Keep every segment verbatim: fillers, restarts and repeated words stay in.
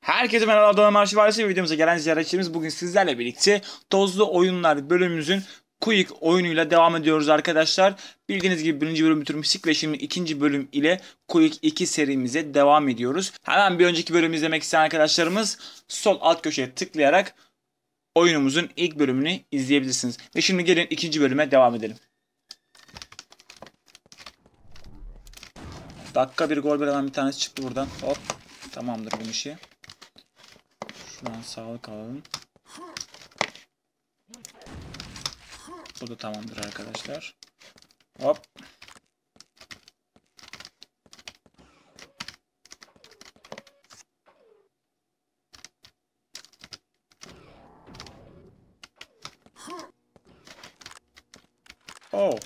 Herkese merhaba, Adana Arşiv ailesi videomuza gelen ziyaretçilerimiz bugün sizlerle birlikte Tozlu Oyunlar bölümümüzün Quick oyunuyla devam ediyoruz arkadaşlar. Bildiğiniz gibi birinci bölüm bitirmiştik ve şimdi ikinci bölüm ile Quick iki serimize devam ediyoruz. Hemen bir önceki bölümü izlemek isteyen arkadaşlarımız sol alt köşeye tıklayarak oyunumuzun ilk bölümünü izleyebilirsiniz. Ve şimdi gelin ikinci bölüme devam edelim. Dakika bir gol bir tanesi çıktı buradan. Hop, tamamdır bu işi. Şuradan sağlık alalım. Bu da tamamdır arkadaşlar. Hop. Oh.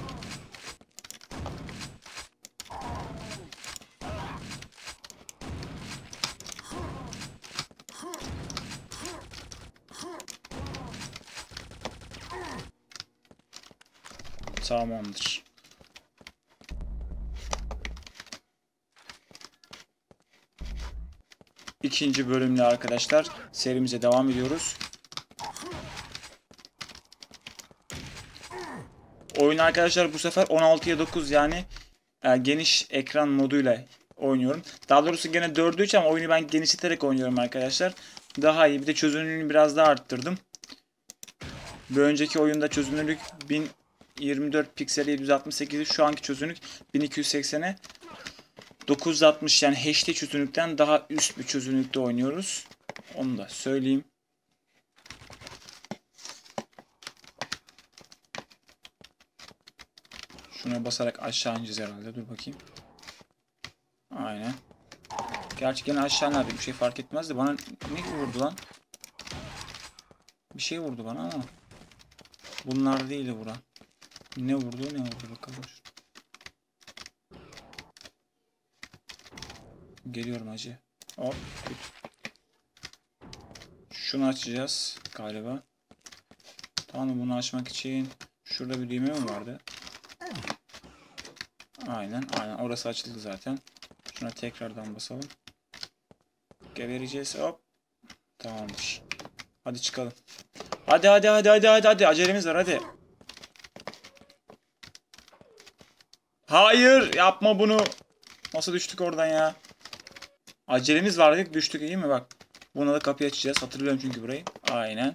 Tamamdır. İkinci bölümle arkadaşlar serimize devam ediyoruz. Oyun arkadaşlar bu sefer on altıya dokuz yani e, geniş ekran moduyla oynuyorum. Daha doğrusu gene dörde üç ama oyunu ben genişleterek oynuyorum arkadaşlar. Daha iyi. Bir de çözünürlüğünü biraz daha arttırdım. Bir önceki oyunda çözünürlük bin yirmi dört piksel yedi yüz altmış sekiz, şu anki çözünürlük bin iki yüz seksene dokuz yüz altmış yani H D çözünürlükten daha üst bir çözünürlükte oynuyoruz. Onu da söyleyeyim. Şuna basarak aşağı ineceğiz herhalde. Dur bakayım. Aynen. Gerçi gene aşağı nerede? Bir şey fark etmez de bana ne vurdu lan? Bir şey vurdu bana ama bunlar değildi vuran. Ne vurdu ne vurdu bakalım. Geliyorum hacı. Hop. Şunu açacağız galiba. Tamam, bunu açmak için şurada bir düğme mi vardı? Aynen aynen, orası açıldı zaten. Şuna tekrardan basalım. Gebereceğiz, hop. Tamamdır. Hadi çıkalım. Hadi hadi hadi hadi hadi hadi, acelemiz var hadi. Hayır, yapma bunu. Nasıl düştük oradan ya? Acelemiz var dedik, düştük, iyi mi bak. Buna da kapıyı açacağız. Hatırlıyorum çünkü burayı. Aynen.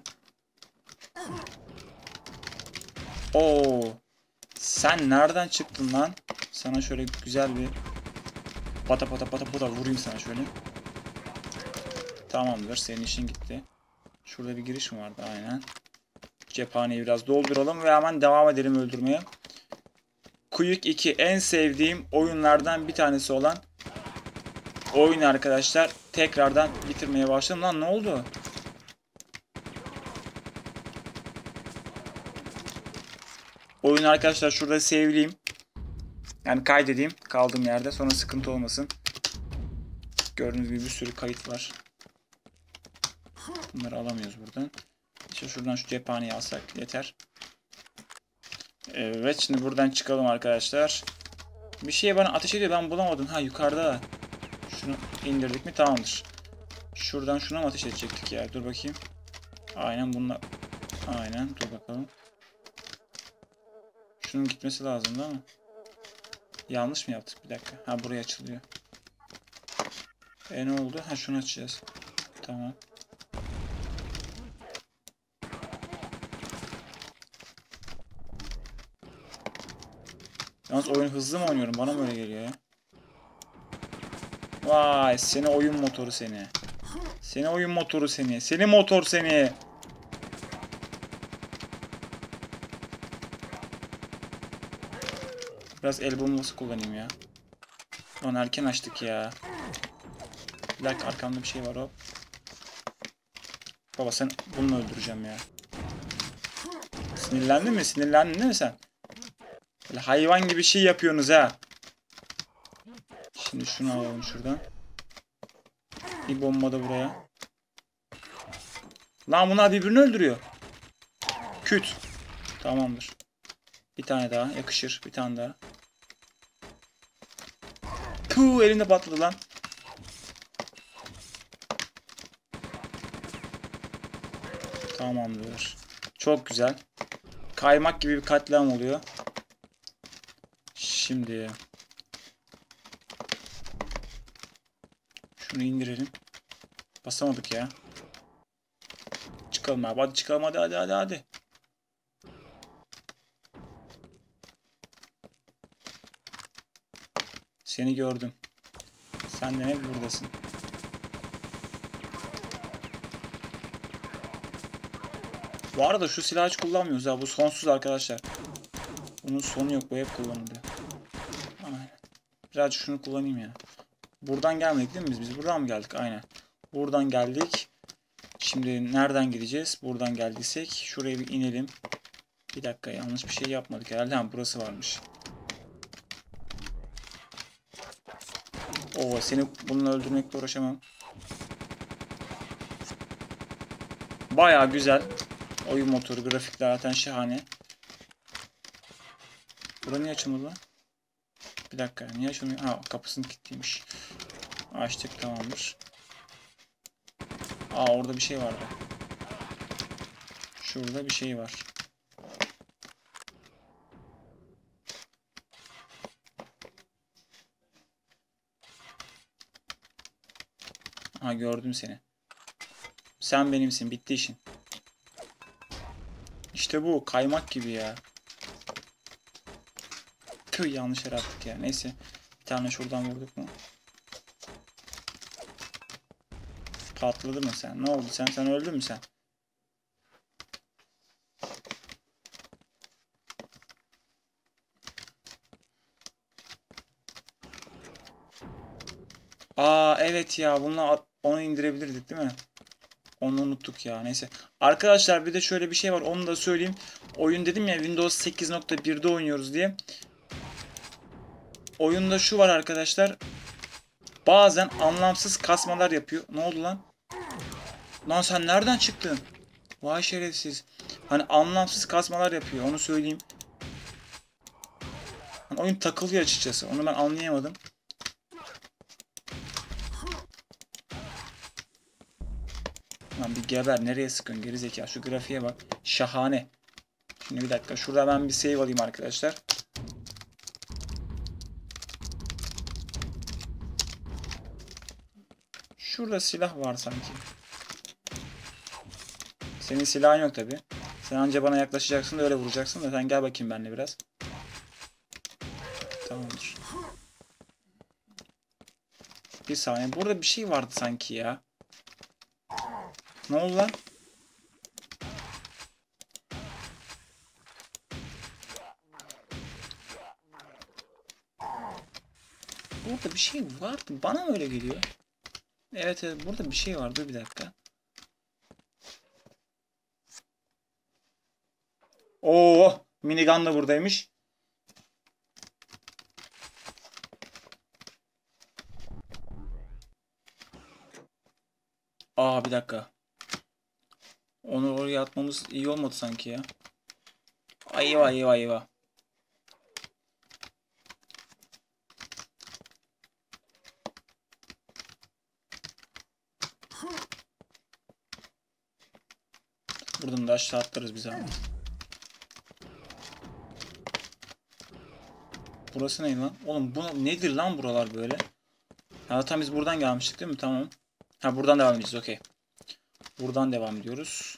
Oo. Sen nereden çıktın lan? Sana şöyle güzel bir pata pata pata pata vurayım sana şöyle. Tamamdır, senin işin gitti. Şurada bir giriş mi vardı? Aynen. Cephaneyi biraz dolduralım ve hemen devam edelim öldürmeye. Quick iki en sevdiğim oyunlardan bir tanesi olan oyun arkadaşlar. Tekrardan bitirmeye başladım. Lan ne oldu? Oyun arkadaşlar şurada save'leyeyim. Yani kaydedeyim kaldığım yerde, sonra sıkıntı olmasın. Gördüğünüz gibi bir sürü kayıt var. Bunları alamıyoruz buradan. İşte şuradan şu cephaneyi alsak yeter. Evet, şimdi buradan çıkalım arkadaşlar. Bir şey bana ateş ediyor, ben bulamadım. Ha, yukarıda. Şunu indirdik mi tamamdır. Şuradan şuna mı ateş edecektik ya? Dur bakayım. Aynen bunlar. Aynen, dur bakalım. Şunun gitmesi lazım değil mi? Yanlış mı yaptık? Bir dakika. Ha, buraya açılıyor. E ne oldu? Ha, şunu açacağız. Tamam. Yalnız oyun hızlı mı oynuyorum? Bana böyle geliyor ya. Vay, seni oyun motoru seni. Seni oyun motoru seni. Seni motor seni. Biraz el bombası kullanayım ya. Lan erken açtık ya. Bir dakika, arkamda bir şey var, hop. Baba sen bunu öldüreceğim ya. Sinirlendin mi? Sinirlendin değil mi sen? Böyle hayvan gibi şey yapıyorsunuz ha. Şimdi şunu alalım şuradan. Bir bomba da buraya. Lan bunlar birbirini öldürüyor. Küt. Tamamdır. Bir tane daha yakışır. Bir tane daha. Puh, elimde patladı lan. Tamamdır. Çok güzel. Kaymak gibi bir katliam oluyor. Şimdi şunu indirelim. Basamadık ya. Çıkalım abi. Hadi çıkalım. Hadi hadi hadi hadi. Seni gördüm. Sen de ne buradasın? Bu arada şu silahı hiç kullanmıyoruz ya. Bu sonsuz arkadaşlar. Bunun sonu yok. Bu hep kullanılıyor. Aynen. Birazcık şunu kullanayım ya. Buradan gelmedik değil mi biz? Biz buradan mı geldik? Aynen. Buradan geldik. Şimdi nereden gideceğiz? Buradan geldiysek şuraya bir inelim. Bir dakika, yanlış bir şey yapmadık herhalde. Ha, burası varmış. Oo, seni bununla öldürmekle uğraşamam. Baya güzel. Oyun motoru, grafikler zaten şahane. Bura niye açılmadı lan? Bir dakika, niye açılmıyor? Ha, kapısını kilitliymiş. Açtık, tamamdır. Aa, orada bir şey vardı. Şurada bir şey var. Ha, gördüm seni. Sen benimsin, bitti işin. İşte bu, kaymak gibi ya. Tüh, yanlış yere attık ya. Neyse, bir tane şuradan vurduk mu? Patladı mı sen? Ne oldu? Sen sen öldün mü sen? Aa evet ya, bununla onu indirebilirdik değil mi? Onu unuttuk ya, neyse. Arkadaşlar bir de şöyle bir şey var, onu da söyleyeyim. Oyun dedim ya, Windows sekiz nokta bir'de oynuyoruz diye. Oyunda şu var arkadaşlar. Bazen anlamsız kasmalar yapıyor. Ne oldu lan? Lan sen nereden çıktın? Vay şerefsiz. Hani anlamsız kasmalar yapıyor, onu söyleyeyim. Hani oyun takılıyor açıkçası. Onu ben anlayamadım. Lan bir geber, nereye sıkıyorsun gerizekalı? Şu grafiğe bak. Şahane. Şimdi bir dakika, şurada ben bir save alayım arkadaşlar. Şurada silah var sanki. Senin silahın yok tabi. Sen anca bana yaklaşacaksın da öyle vuracaksın da, sen gel bakayım benimle biraz. Tamamdır. Bir saniye, burada bir şey vardı sanki ya. Ne oldu lan? Burada bir şey vardı. Bana mı öyle geliyor? Evet evet, burada bir şey vardı. Bir dakika. Oo, minigun da buradaymış. Aa bir dakika. Onu oraya atmamız iyi olmadı sanki ya. Ay eyvah eyvah eyvah. Buradan da aşağı atlarız biz abi. Burası ne lan? Oğlum bu nedir lan buralar böyle? Ha zaten biz buradan gelmiştik değil mi? Tamam. Ha, buradan devam edeceğiz, okey. Buradan devam ediyoruz.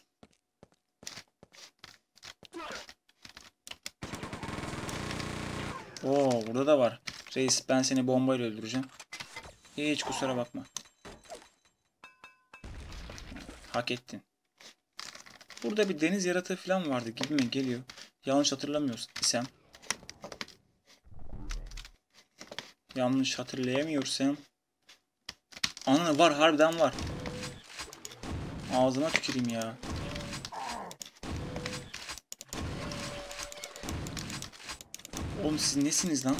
Oo, burada da var. Reis, ben seni bombayla öldüreceğim. Hiç kusura bakma. Hak ettin. Burada bir deniz yaratığı falan vardı gibi mi geliyor? Yanlış hatırlamıyorsam isem. Yanlış hatırlayamıyorsam. Ana, var, harbiden var. Ağzıma tüküreyim ya. Oğlum siz nesiniz lan?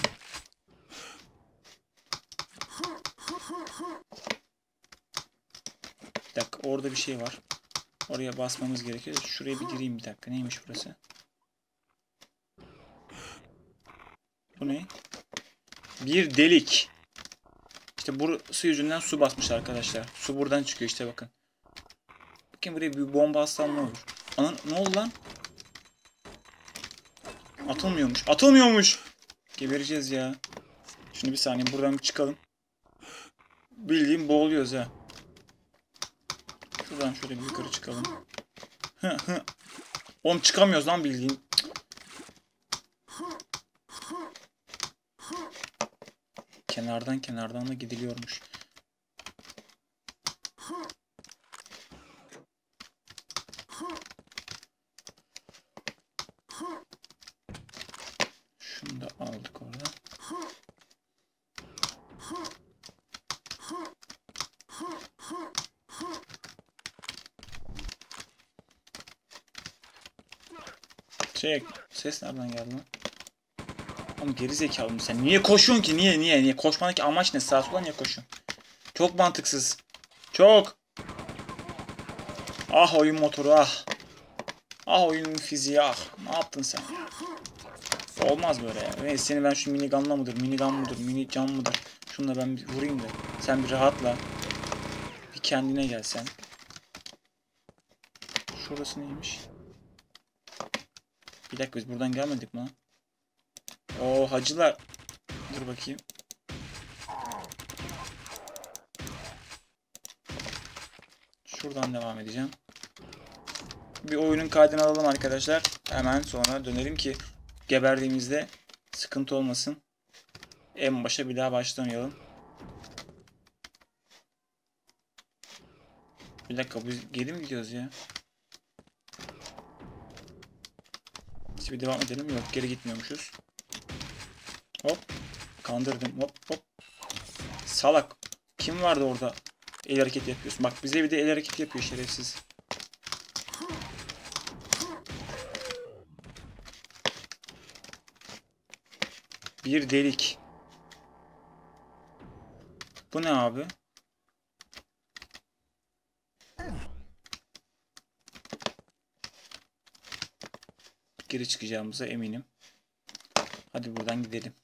Bir dakika, orada bir şey var. Oraya basmamız gerekiyor. Şuraya bir gireyim bir dakika. Neymiş burası? Bu ne? Bir delik. İşte burası yüzünden su basmış arkadaşlar. Su buradan çıkıyor işte, bakın. Bakayım buraya bir bomba atsam ne olur? Ana, ne oldu lan? Atılmıyormuş. Atılmıyormuş. Gebereceğiz ya. Şimdi bir saniye buradan bir çıkalım. Bildiğim boğuluyoruz ha. Şuradan şöyle bir yukarı çıkalım. Hı hı. Oğlum çıkamıyoruz lan bildiğin. Kenardan kenardan da gidiliyormuş. Şunu da aldık orada. Şey, ses nereden geldi lan? Oğlum geri zekalı mısın sen? Niye koşuyorsun ki? Niye niye niye? Koşmadaki amaç ne? Sağa sola niye koşuyorsun? Çok mantıksız. Çok. Ah oyun motoru ah. Ah oyunun fiziği ah. Ne yaptın sen? Olmaz böyle ya. Neyse seni ben şu minigunla mıdır? Minigun mıdır? Mini can mıdır? Şununla ben bir vurayım da. Sen bir rahatla. Bir kendine gel sen. Şurası neymiş? Bir dakika biz buradan gelmedik mi? Oo hacılar. Dur bakayım. Şuradan devam edeceğim. Bir oyunun kaydını alalım arkadaşlar. Hemen sonra dönelim ki geberdiğimizde sıkıntı olmasın. En başa bir daha başlamayalım. Bir dakika biz geri mi gidiyoruz ya? Şimdi devam edelim. Yok geri gitmiyormuşuz. Hop. Kandırdım. Hop hop. Salak. Kim vardı orada? El hareketi yapıyorsun. Bak bize bir de el hareketi yapıyor şerefsiz. Bir delik. Bu ne abi? Geri çıkacağımıza eminim. Hadi buradan gidelim.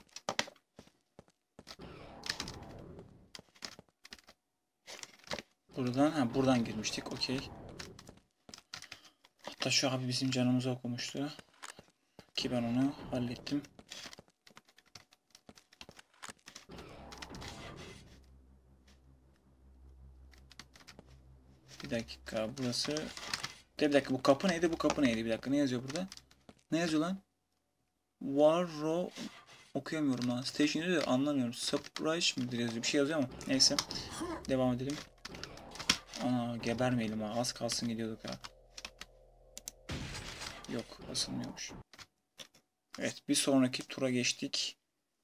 Buradan, ha buradan girmiştik. Okey. Hatta şu abi bizim canımızı okumuştu. Ki ben onu hallettim. Bir dakika burası. Bir dakika bu kapı neydi? Bu kapı neydi? Bir dakika ne yazıyor burada? Ne yazıyor lan? Warro okuyamıyorum lan. Station diyor anlamıyorum. Surprise mi yazıyor? Bir şey yazıyor ama. Neyse. Devam edelim. Ana gebermeyelim ha. Az kalsın gidiyorduk ha. Yok asılmıyormuş. Evet bir sonraki tura geçtik.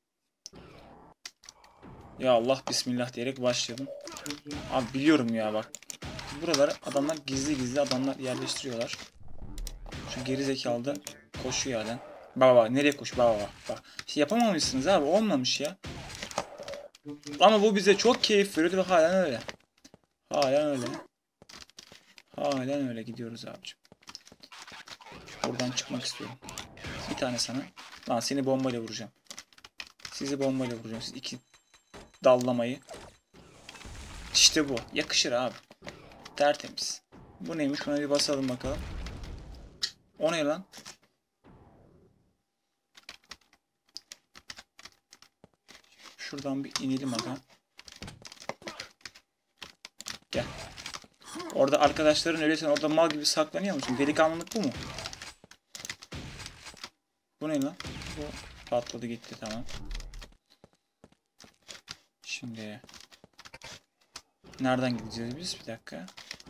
Ya Allah bismillah diyerek başlayalım. Abi biliyorum ya bak. Buralara adamlar gizli gizli adamlar yerleştiriyorlar. Şu geri zekalı da koşuyor halen. Baba bak nereye koş baba bak. Bak. Şey yapamamışsınız abi olmamış ya. Ama bu bize çok keyif veriyordu ve halen öyle. Halen öyle. Halen öyle gidiyoruz abicim. Buradan çıkmak istiyorum. Bir tane sana. Lan seni bombayla vuracağım. Sizi bombayla vuracağım. Siz iki dallamayı. İşte bu. Yakışır abi. Tertemiz. Bu neymiş? Şuna bir basalım bakalım. O ne lan? Şuradan bir inelim aga. Gel. Orada arkadaşların öyle sen orada mal gibi saklanıyor musun? Delikanlılık bu mu? Bu ne lan? Bu patladı gitti tamam. Şimdi nereden gideceğiz biz? Bir dakika.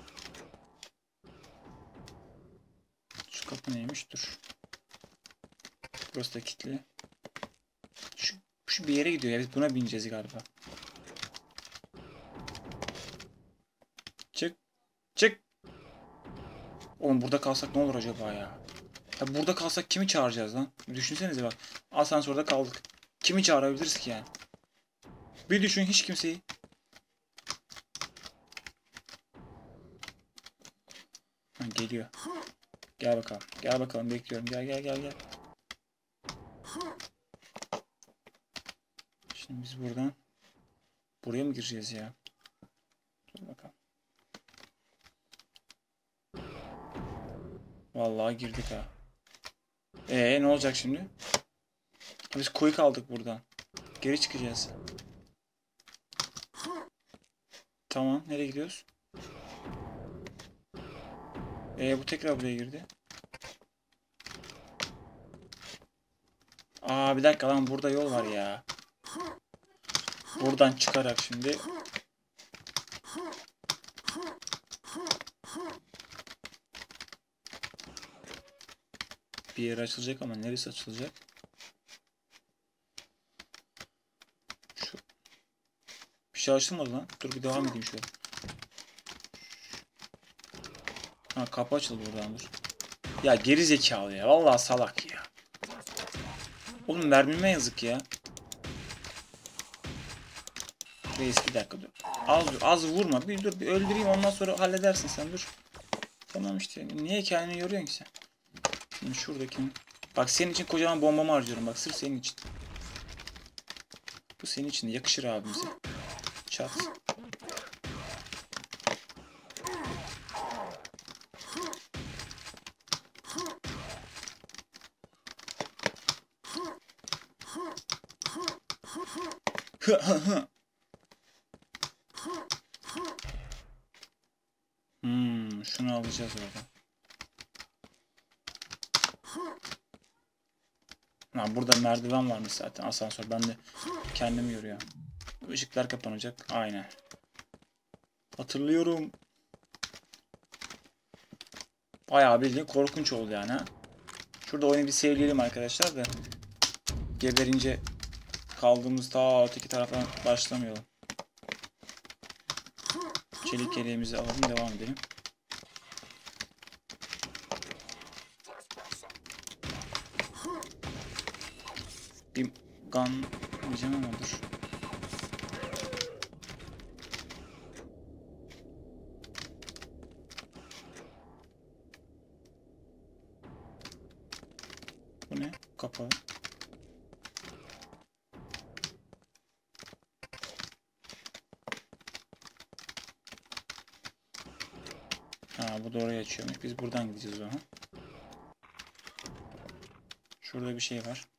Şu kapı neymiş? Dur. Burası da kilitli. Şu, şu bir yere gidiyor ya. Biz buna bineceğiz galiba. Çık. Çık. Oğlum burada kalsak ne olur acaba ya? Ya burada kalsak kimi çağıracağız lan? Düşünsenize bak. Asansörde kaldık. Kimi çağırabiliriz ki yani? Bir düşün hiç kimseyi. Ha, geliyor. Gel bakalım. Gel bakalım bekliyorum. Gel gel gel gel. Şimdi biz buradan buraya mı gireceğiz ya? Dur bakalım. Vallahi girdik ha. Ee ne olacak şimdi? Biz koyu kaldık buradan. Geri çıkacağız. Tamam, nereye gidiyoruz? Ee bu tekrar buraya girdi. Aa bir dakika lan, burada yol var ya. Buradan çıkarak şimdi. Bir yer açılacak ama neresi açılacak? Şu. Bir şey açılmadı lan. Dur bir devam edeyim şöyle. Ha kapı açıldı buradan, dur. Ya geri zekalı ya. Vallahi salak ya. Oğlum mermime yazık ya. Reis bir dakika dur. Az az vurma. Bir dur bir öldüreyim, ondan sonra halledersin sen, dur. Tamam işte. Niye kendini yoruyorsun ki sen? Şimdi şuradakini. Bak senin için kocaman bombamı harcıyorum. Bak sırf senin için. Bu senin için de yakışır abimize. Çat. Hmm, şunu alacağız orada. Ha, burada merdiven varmış zaten, asansör. Ben de kendimi yoruyorum. Işıklar kapanacak. Aynen. Hatırlıyorum. Bayağı bildiğin korkunç oldu yani ha. Şurada oyunu bir sevleyelim arkadaşlar da. Geberince kaldığımız ta öteki taraftan başlamayalım. Çelik yeleğimizi alalım, devam edelim. Bir gun diyeceğim ama dur. Bu ne? Kapalı. Ha bu da oraya açıyormuş. Biz buradan gideceğiz o zaman. Şurada bir şey var.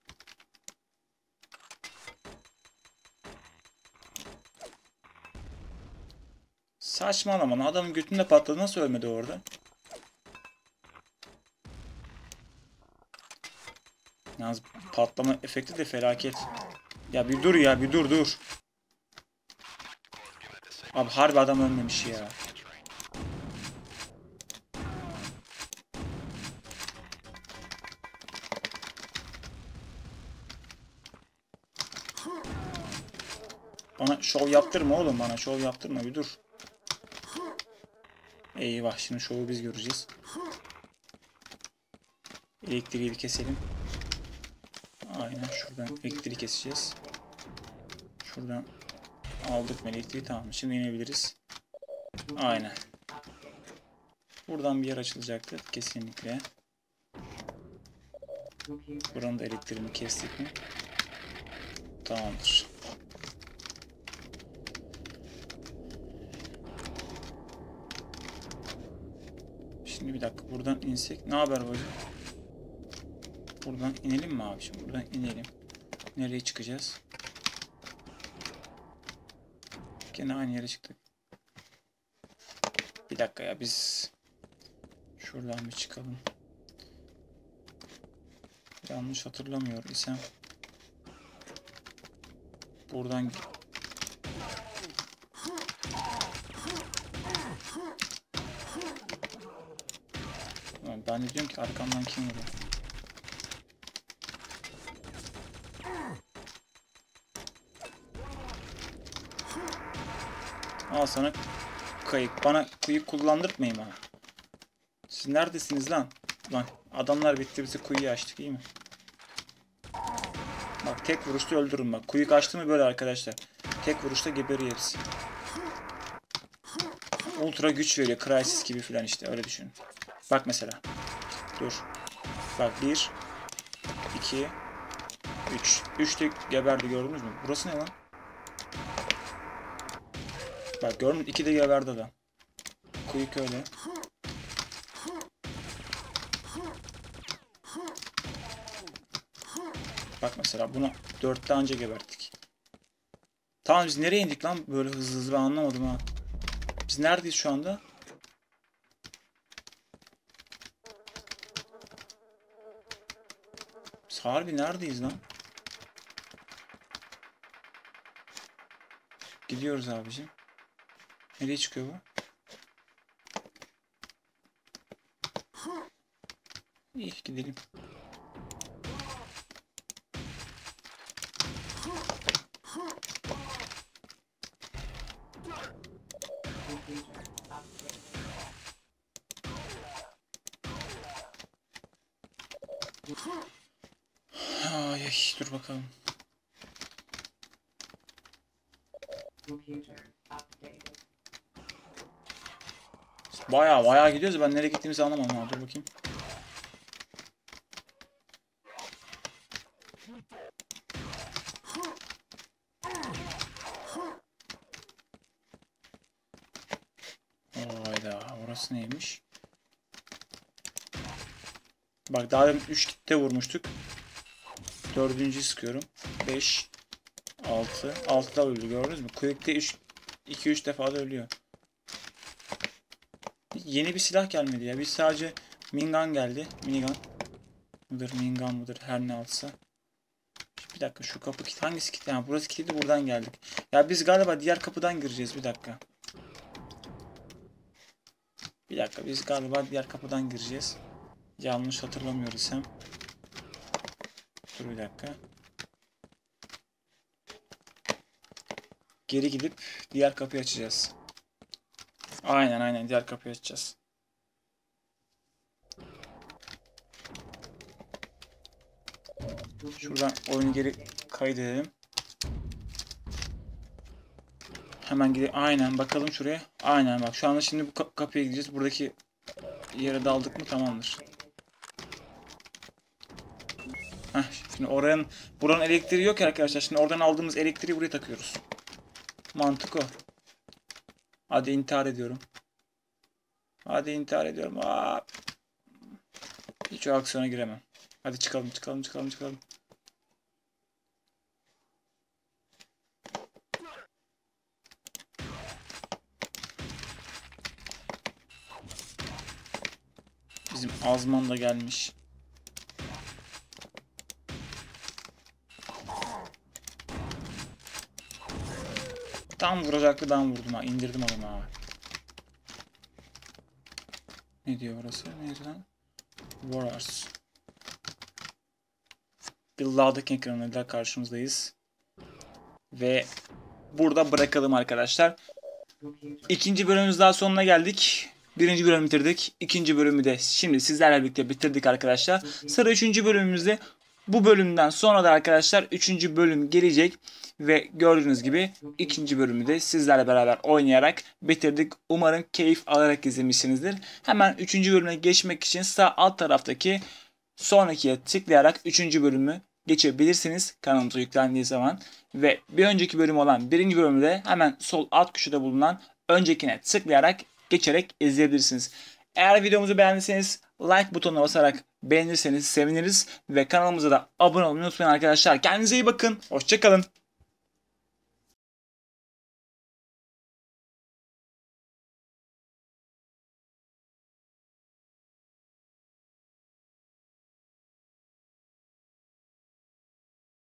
Saçmalama, adamın götünde patladı, nasıl ölmedi orada? Yalnız patlama efekti de felaket. Ya bir dur ya, bir dur dur. Abi harbi adam ölmemiş ya. Bana şov yaptırma oğlum, bana şov yaptırma, bir dur. Eyvah, şimdi şovu biz göreceğiz. Elektriği bir keselim. Aynen şuradan elektriği keseceğiz. Şuradan aldık mı elektriği, tamam. Şimdi inebiliriz. Aynen. Buradan bir yer açılacaktı kesinlikle. Buranın da elektriğini kestik mi? Tamamdır. Şimdi bir dakika, buradan insek. Ne haber hocam? Buradan inelim mi abi? Şimdi buradan inelim. Nereye çıkacağız? Gene aynı yere çıktık. Bir dakika ya, biz şuradan bir çıkalım. Yanlış hatırlamıyor isem buradan ben de diyorum ki arkamdan kim vuruyor? Al sana kayık. Bana kuyuk kullandırtmayın bana. Siz neredesiniz lan? Lan adamlar bitti, bizi kuyuyu açtık, iyi mi? Bak tek vuruşta öldürürüm bak. Kuyu kaçtı mı böyle arkadaşlar. Tek vuruşta geberiyoruz. Ultra güç veriyor. Crysis gibi falan işte, öyle düşünün. Bak mesela. Dur. Bak bir. iki. üç. üç de geberdi, gördünüz mü? Burası ne lan? Bak gördün mü? iki de geberdi adam. Kuyu öyle. Bak mesela bunu dörtte anca geberttik. Tamam biz nereye indik lan böyle hızlı hızlı, ben anlamadım ha. Biz neredeyiz şu anda? Biz harbi neredeyiz lan? Gidiyoruz abicim. Nereye çıkıyor bu? İyi gidelim. Ay, ay, dur bakalım. Baya baya gidiyoruz. Ben nereye gittiğimizi anlamadım ha. Dur bakayım. Hayda, orası neymiş? Bak daha demin üç kitle vurmuştuk. dördüncüyü sıkıyorum. beş altı altı da öldü, gördünüz mü? Quick'te üç iki üç defa da ölüyor. Yeni bir silah gelmedi ya. Biz sadece minigun geldi. Minigun mıdır, minigun mıdır, her ne alsa. Bir dakika, şu kapı kit hangisi kilitli? Ha, burası kilitli, buradan geldik. Ya biz galiba diğer kapıdan gireceğiz, bir dakika. Bir dakika, biz galiba diğer kapıdan gireceğiz. Yanlış hatırlamıyorsam. Dur bir dakika. Geri gidip diğer kapıyı açacağız. Aynen aynen diğer kapıyı açacağız. Şuradan oyunu geri kaydedelim. Hemen gidelim. Aynen bakalım şuraya. Aynen bak şu anda şimdi bu kapıya gideceğiz. Buradaki yere daldık mı tamamdır. Heh, şimdi oranın buranın elektriği yok ya arkadaşlar. Şimdi oradan aldığımız elektriği buraya takıyoruz. Mantık o. Hadi intihar ediyorum. Hadi intihar ediyorum. Aa. Hiç o aksiyona giremem. Hadi çıkalım çıkalım çıkalım çıkalım. Bizim Azman da gelmiş. Tam vuracaktı, ben vurdum ha. İndirdim adamı ha. Ne diyor orası? Neydi lan? Warriors. Build'daki ekranıyla karşımızdayız. Ve burada bırakalım arkadaşlar. İkinci bölümümüz daha sonuna geldik. Birinci bölümü bitirdik. İkinci bölümü de şimdi sizlerle birlikte bitirdik arkadaşlar. Sıra üçüncü bölümümüzde. Bu bölümden sonra da arkadaşlar üçüncü bölüm gelecek. Ve gördüğünüz gibi ikinci bölümü de sizlerle beraber oynayarak bitirdik. Umarım keyif alarak izlemişsinizdir. Hemen üçüncü bölüme geçmek için sağ alt taraftaki sonrakiye tıklayarak üçüncü bölümü geçebilirsiniz kanalımıza yüklendiği zaman. Ve bir önceki bölüm olan birinci bölümü de hemen sol alt köşede bulunan öncekine tıklayarak geçerek izleyebilirsiniz. Eğer videomuzu beğendiyseniz like butonuna basarak beğenirseniz seviniriz. Ve kanalımıza da abone olmayı unutmayın arkadaşlar. Kendinize iyi bakın. Hoşça kalın.